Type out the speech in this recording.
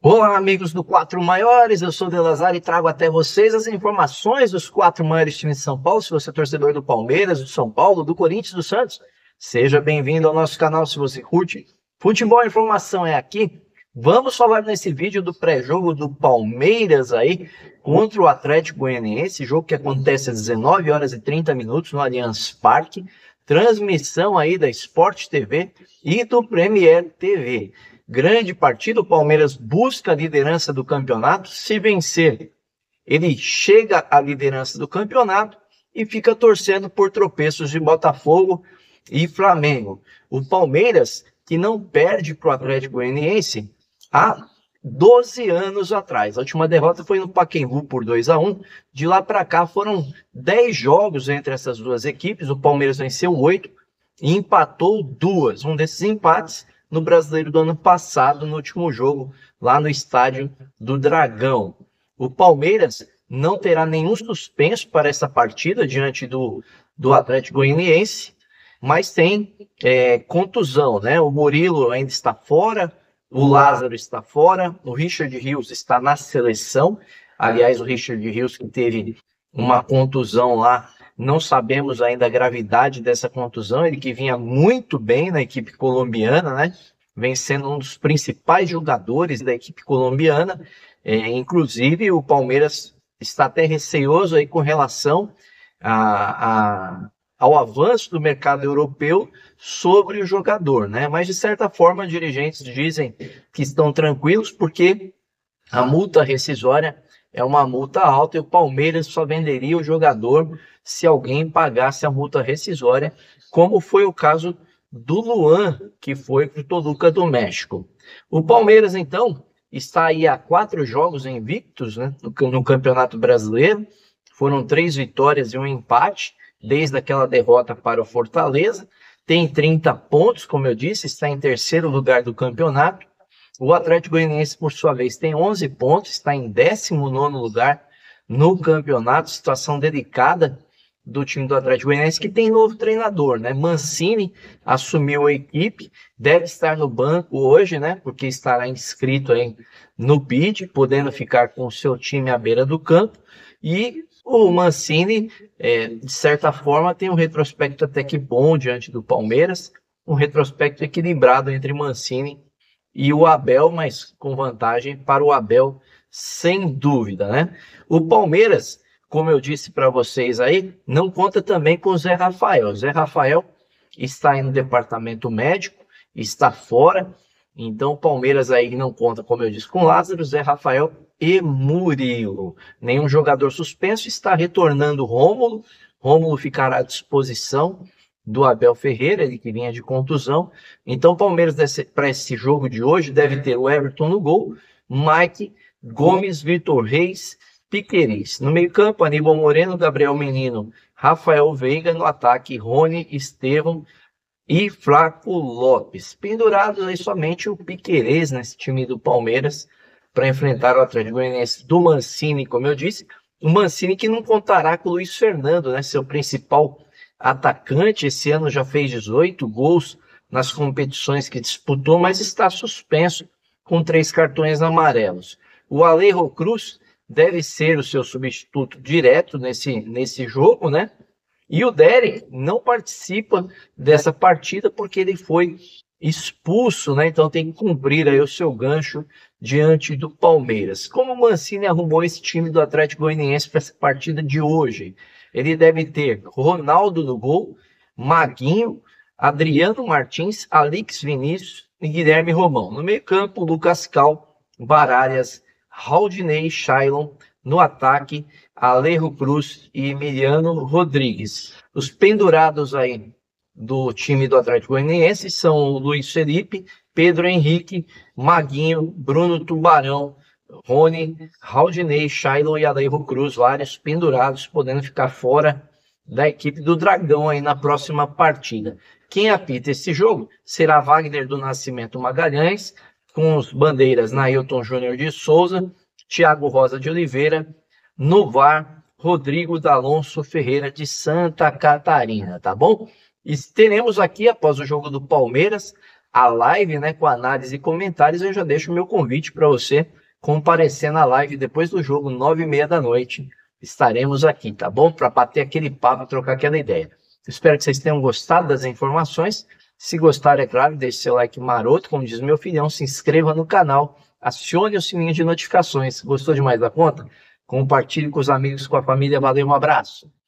Olá, amigos do Quatro Maiores, eu sou o Delazar e trago até vocês as informações dos quatro maiores times de São Paulo. Se você é torcedor do Palmeiras, do São Paulo, do Corinthians, do Santos, seja bem-vindo ao nosso canal. Se você curte futebol, a informação é aqui. Vamos falar nesse vídeo do pré-jogo do Palmeiras aí contra o Atlético Goianiense, jogo que acontece às 19 horas e 30 minutos no Allianz Parque, transmissão aí da Sport TV e do Premier TV. Grande partida, o Palmeiras busca a liderança do campeonato. Se vencer, ele chega à liderança do campeonato e fica torcendo por tropeços de Botafogo e Flamengo. O Palmeiras, que não perde para o Atlético Goianiense há 12 anos atrás. A última derrota foi no Pacaembu por 2-1. De lá para cá foram 10 jogos entre essas duas equipes. O Palmeiras venceu 8 e empatou 2. Um desses empates no Brasileiro do ano passado, no último jogo, lá no estádio do Dragão. O Palmeiras não terá nenhum suspenso para essa partida diante do Atlético Goianiense, mas tem contusão, né? O Murilo ainda está fora, o Lázaro está fora, o Richard Rios está na seleção. Aliás, o Richard Rios que teve uma contusão lá, não sabemos ainda a gravidade dessa contusão, ele que vinha muito bem na equipe colombiana, né? Vem sendo um dos principais jogadores da equipe colombiana. Inclusive, o Palmeiras está até receoso aí com relação ao avanço do mercado europeu sobre o jogador, né? Mas, de certa forma, dirigentes dizem que estão tranquilos porque a multa rescisória é uma multa alta e o Palmeiras só venderia o jogador se alguém pagasse a multa rescisória, como foi o caso do Luan, que foi para o Toluca do México. O Palmeiras, então, está aí a 4 jogos invictos, né, no Campeonato Brasileiro. Foram 3 vitórias e um empate, desde aquela derrota para o Fortaleza. Tem 30 pontos, como eu disse, está em terceiro lugar do campeonato. O Atlético Goianiense, por sua vez, tem 11 pontos, está em 19º lugar no campeonato. Situação delicada do time do Atlético Goianiense, que tem novo treinador, né? Mancini assumiu a equipe, deve estar no banco hoje, né? Porque estará inscrito aí no BID, podendo ficar com o seu time à beira do campo. E o Mancini, de certa forma, tem um retrospecto até que bom diante do Palmeiras, um retrospecto equilibrado entre Mancini e o Abel, mas com vantagem para o Abel, sem dúvida, né? O Palmeiras, como eu disse para vocês aí, não conta também com o Zé Rafael. O Zé Rafael está aí no departamento médico, está fora. Então o Palmeiras aí não conta, como eu disse, com Lázaro, Zé Rafael e Murilo. Nenhum jogador suspenso. Está retornando Rômulo. Rômulo ficará à disposição do Abel Ferreira, ele que vinha de contusão. Então o Palmeiras, para esse jogo de hoje, deve ter o Everton no gol, Mike, Gomes, Vitor Reis, Piquerez. No meio-campo, Aníbal Moreno, Gabriel Menino, Rafael Veiga. No ataque, Rony, Estevão e Flaco Lopes. Pendurados aí somente o Piquerez nesse time do Palmeiras para enfrentar o Atlético Goianiense do Mancini, como eu disse. O Mancini que não contará com o Luiz Fernando, né? Seu principal atacante. Esse ano já fez 18 gols nas competições que disputou, mas está suspenso com 3 cartões amarelos. O Alejo Cruz deve ser o seu substituto direto nesse jogo, né? E o Derek não participa dessa partida porque ele foi expulso, né? Então tem que cumprir aí o seu gancho diante do Palmeiras. Como o Mancini arrumou esse time do Atlético Goianiense para essa partida de hoje? Ele deve ter Ronaldo no gol, Maguinho, Adriano Martins, Alex Vinícius e Guilherme Romão. No meio-campo, Lucas Cal, Baralhas, Raudinei, Shailon. No ataque, Alejo Cruz e Emiliano Rodrigues. Os pendurados aí do time do Atlético Goianiense são o Luiz Felipe, Pedro Henrique, Maguinho, Bruno Tubarão, Rony, Raudinei, Shailon e Alejo Cruz. Vários pendurados, podendo ficar fora da equipe do Dragão aí na próxima partida. Quem apita esse jogo será Wagner do Nascimento Magalhães, com os bandeiras Nailton Júnior de Souza, Thiago Rosa de Oliveira, no VAR, Rodrigo D'Alonso Ferreira de Santa Catarina, tá bom? E teremos aqui, após o jogo do Palmeiras, a live, né, com análise e comentários, eu já deixo o meu convite para você comparecer na live depois do jogo, 9h30 da noite. Estaremos aqui, tá bom? Para bater aquele papo, trocar aquela ideia. Espero que vocês tenham gostado das informações. Se gostar, é claro, deixe seu like maroto, como diz meu filhão, se inscreva no canal, acione o sininho de notificações. Gostou demais da conta? Compartilhe com os amigos, com a família. Valeu, um abraço.